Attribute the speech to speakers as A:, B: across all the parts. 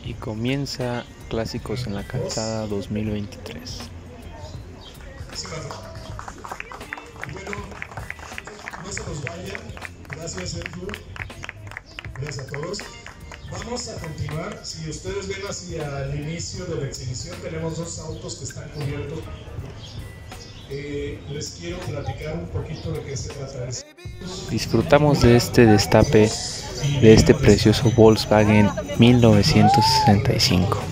A: Y comienza Clásicos en la Calzada 2023.
B: Y bueno, no se nos vayan. Gracias, Sergio. Gracias a todos. Vamos a continuar. Si ustedes ven hacia el inicio de la exhibición, tenemos dos autos que están cubiertos. Les quiero platicar un poquito de qué se trata esto.
A: Disfrutamos de este destape de este precioso Volkswagen 1965.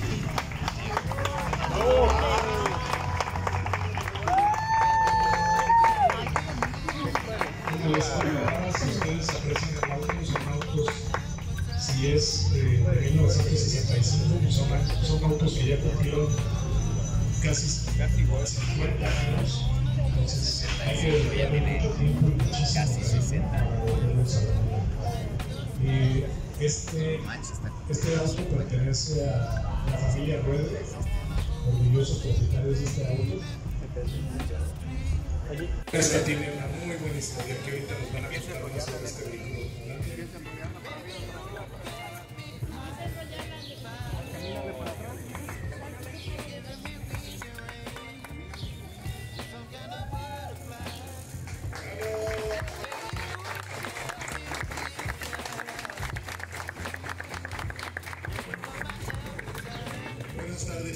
B: Si ustedes aprecian el auto, son autos, si es de 1965, son autos que ya cumplieron casi 50 años. Entonces, hay que dedicarle mucho tiempo y muchísimo cariño para volverlos a ver. Este auto pertenece a la familia Ruede, orgullosos propietarios de este auto. Esta tiene una muy buena historia que ahorita nos van a contar más sobre este vehículo. Buenas tardes.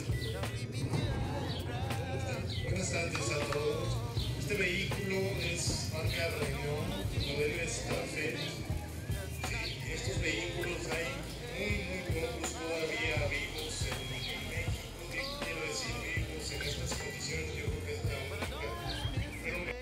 B: Buenas tardes a todos. Este vehículo es marca Renault, modelo Starfet. Sí, estos vehículos hay muy pocos todavía vivos en México. Quiero decir, vivos en estas condiciones, yo creo que es la única. Pero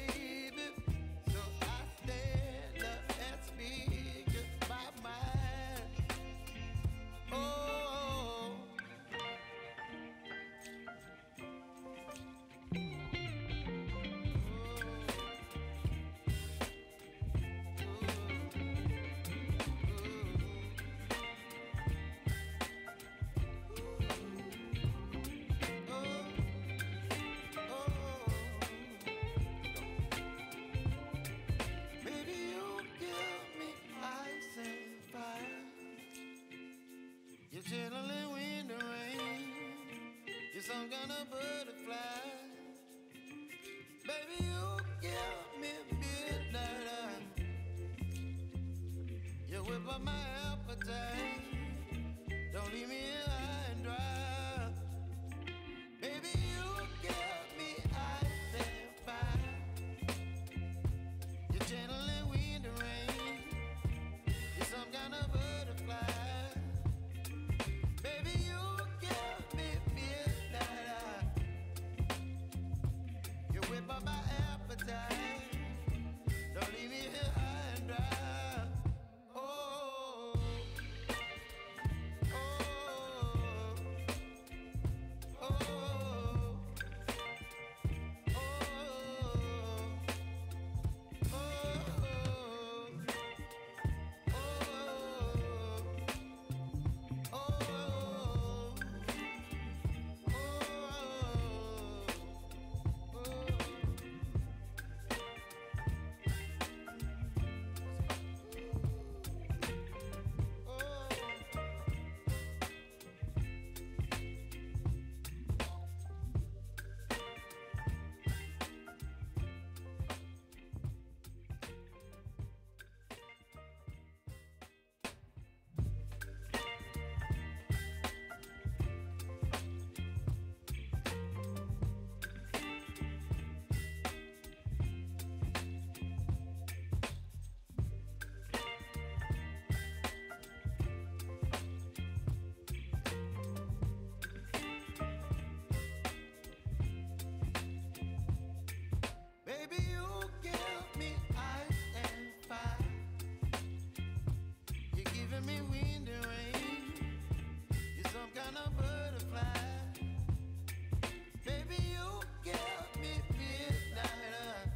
C: chilling wind and rain, you're some kind of butterfly. Baby, you give me midnight. You whip up my appetite. Don't leave me here high and dry. Baby, you give me ice and fire. You're channeling wind and rain. You're some kind of butterfly. Baby, you give me midnight. You whip up my appetite. Don't leave me here high and dry. Oh, oh, oh, oh, baby, you give me ice and fire. You're giving me wind and rain. You're some kind of butterfly. Baby, you give me midnight.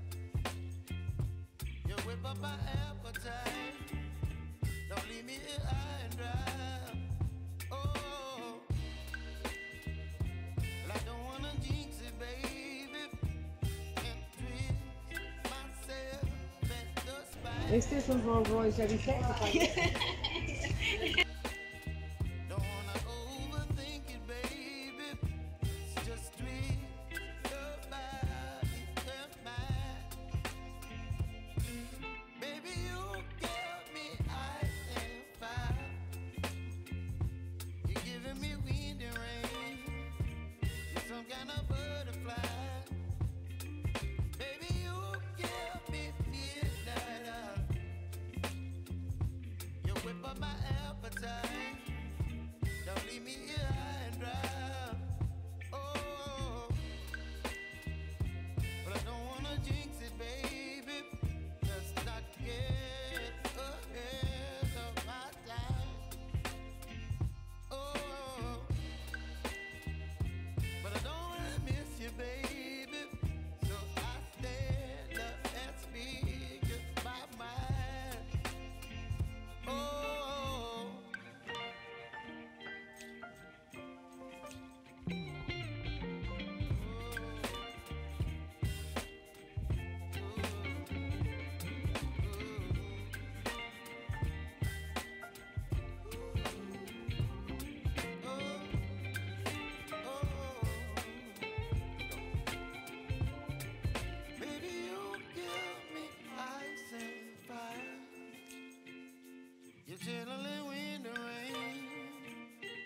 C: You whip up my appetite. Don't leave me here high and dry. Oh, well, I don't wanna jinx it, baby.
D: Este es un Rolls Royce, ¿ya viste?
C: Don't wanna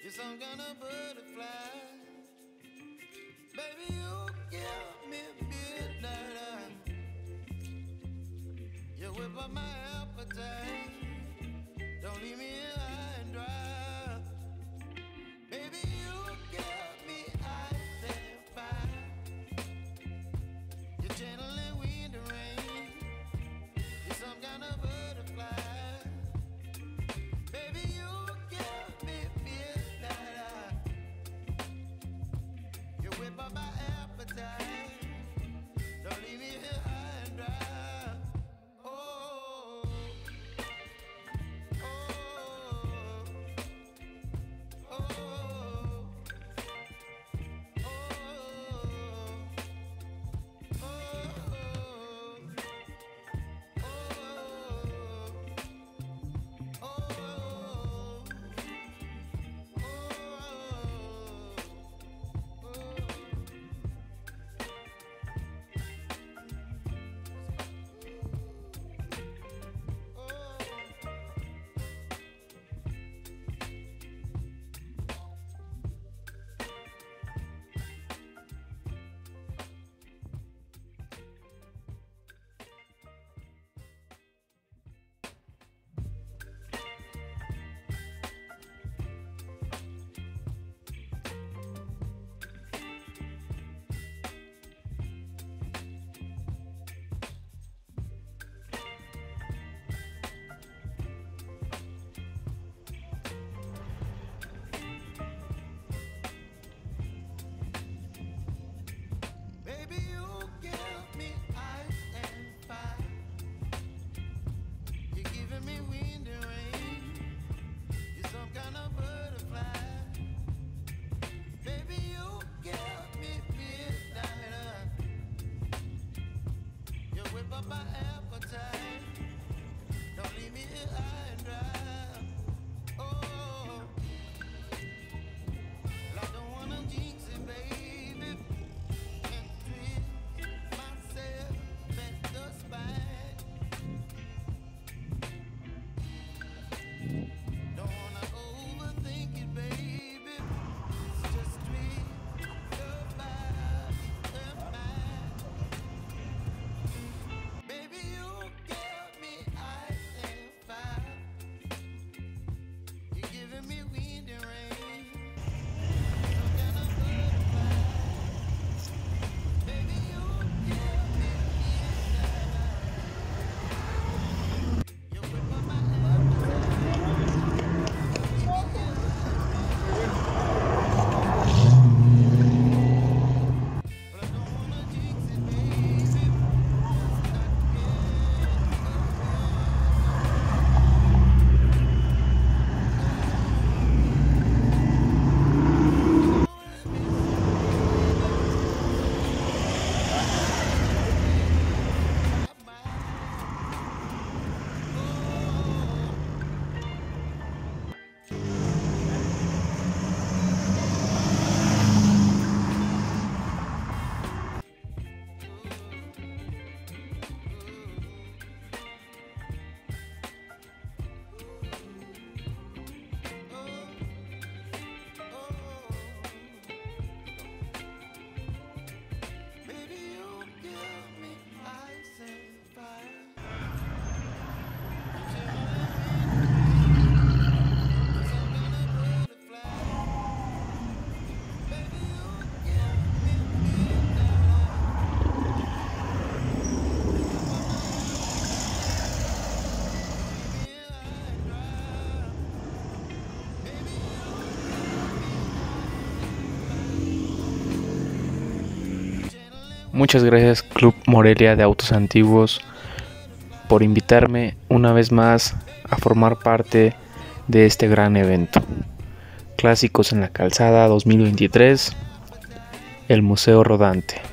C: You're some kind of butterfly. Baby, you give me midnight. You whip up my appetite. Don't leave me here high and dry. Baby, you give me ice and fire. You're channeling wind and rain. You're some kind of butterfly. Baby, you give me midnight. You whip up my appetite. Don't leave me here high and dry. Oh, oh, oh, oh, baby, you give me ice and fire. You're giving me wind and rain. You're some kind of butterfly. Baby, you give me midnight. You whip up my appetite. Don't leave me here high and dry. Oh, well, I don't wanna jinx it, baby. Can't twist myself at the spine. Don't wanna overthink it, baby. It's just twist your body and mine. Baby, you give me ice and fire. You're giving me wind and rain. Some kind of butterfly. Baby, you give me midnight. You whip up my appetite. But I don't wanna jinx it, baby. Baby, you give me ice and fire. You're some kind of butterfly. Baby, you give me
A: Muchas gracias Club Morelia de Autos Antiguos por invitarme una vez más a formar parte de este gran evento. Clásicos en la Calzada 2023, el Museo Rodante.